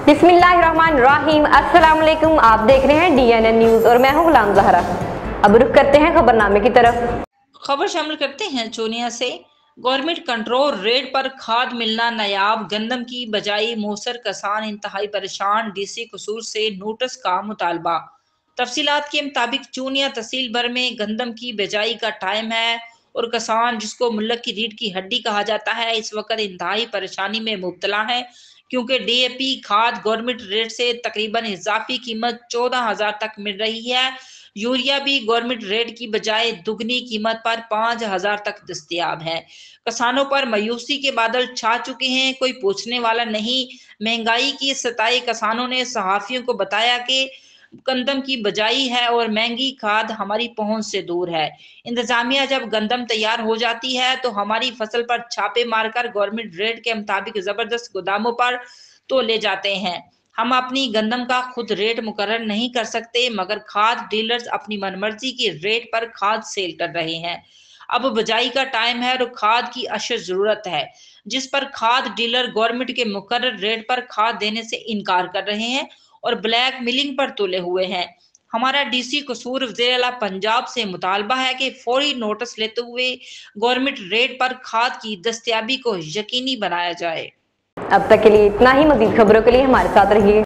बिस्मिल्लाहिर्रहमानिर्रहीम। अस्सलाम वालेकुम। आप देख रहे हैं DNN न्यूज और मैं हूं गुलाम जहरा। अब रुख करते हैं खबरनामे की तरफ। खबर शामिल करते हैं चोनिया से। गवर्नमेंट कंट्रोल रेट पर खाद मिलना नायाब, गंदम की बजाई मौसर, किसान इंतहाई परेशान, DC कसूर से नोटिस का मुतालबा। तफसीलात के मुताबिक चूनिया तहसील भर में गंदम की बिजाई का टाइम है और किसान, जिसको मुल्क की रीढ़ की हड्डी कहा जाता है, इस वक्त इंतहाई परेशानी में मुब्तला है, क्योंकि DAP खाद गवर्नमेंट रेट से तकरीबन इजाफी कीमत 14,000 तक मिल रही है। यूरिया भी गवर्नमेंट रेट की बजाय दुगनी कीमत पर 5,000 तक दस्तयाब है। किसानों पर मायूसी के बादल छा चुके हैं, कोई पूछने वाला नहीं। महंगाई की सताए किसानों ने सहाफियों को बताया कि गंदम की बजाई है और महंगी खाद हमारी पहुंच से दूर है। इंतजामिया जब गंदम तैयार हो जाती है तो हमारी फसल पर छापे मारकर गवर्नमेंट रेट के मुताबिक जबरदस्त गोदामों पर तो ले जाते हैं। हम अपनी गंदम का खुद रेट मुकर्रर नहीं कर सकते, मगर खाद डीलर्स अपनी मनमर्जी के रेट पर खाद सेल कर रहे हैं। अब बिजाई का टाइम है और खाद की अशद जरूरत है, जिस पर खाद डीलर गवर्नमेंट के मुकर्रर रेट पर खाद देने से इनकार कर रहे हैं और ब्लैक मिलिंग पर तुले हुए हैं। हमारा DC कसूर वज़ीर आला पंजाब से मुतालबा है कि फौरी नोटिस लेते हुए गवर्नमेंट रेट पर खाद की दस्तयाबी को यकीनी बनाया जाए। अब तक के लिए इतना ही। मजीद खबरों के लिए हमारे साथ रहिए।